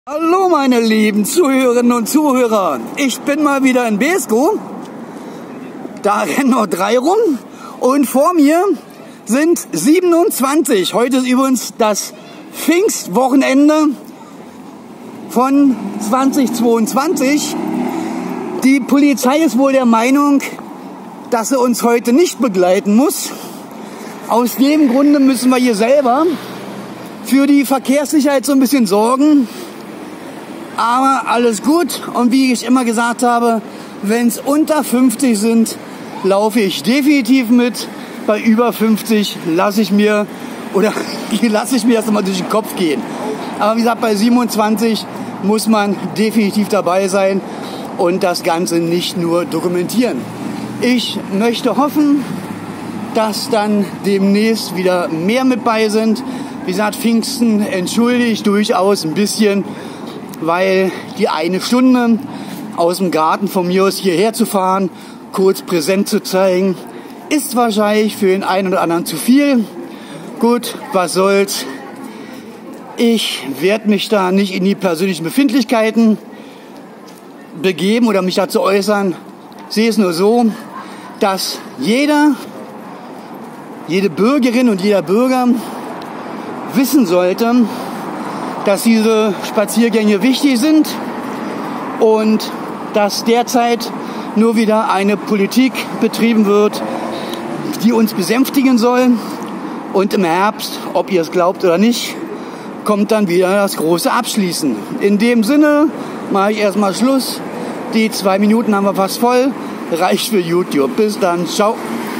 Hallo meine lieben Zuhörerinnen und Zuhörer, ich bin mal wieder in Beeskow, da rennen noch 3 rum und vor mir sind 27. Heute ist übrigens das Pfingstwochenende von 2022. Die Polizei ist wohl der Meinung, dass sie uns heute nicht begleiten muss. Aus dem Grunde müssen wir hier selber für die Verkehrssicherheit so ein bisschen sorgen. Aber alles gut, und wie ich immer gesagt habe, wenn es unter 50 sind, laufe ich definitiv mit. Bei über 50 lasse ich mir erst einmal durch den Kopf gehen. Aber wie gesagt, bei 27 muss man definitiv dabei sein und das Ganze nicht nur dokumentieren. Ich möchte hoffen, dass dann demnächst wieder mehr mit bei sind. Wie gesagt, Pfingsten entschuldigt durchaus ein bisschen, weil die eine Stunde aus dem Garten von mir aus hierher zu fahren, kurz präsent zu zeigen, ist wahrscheinlich für den einen oder anderen zu viel. Gut, was soll's. Ich werde mich da nicht in die persönlichen Befindlichkeiten begeben oder mich dazu äußern. Ich sehe es nur so, dass jede Bürgerin und jeder Bürger wissen sollte, dass diese Spaziergänge wichtig sind und dass derzeit nur wieder eine Politik betrieben wird, die uns besänftigen soll. Und im Herbst, ob ihr es glaubt oder nicht, kommt dann wieder das große Abschließen. In dem Sinne mache ich erstmal Schluss. Die 2 Minuten haben wir fast voll. Reicht für YouTube. Bis dann. Ciao.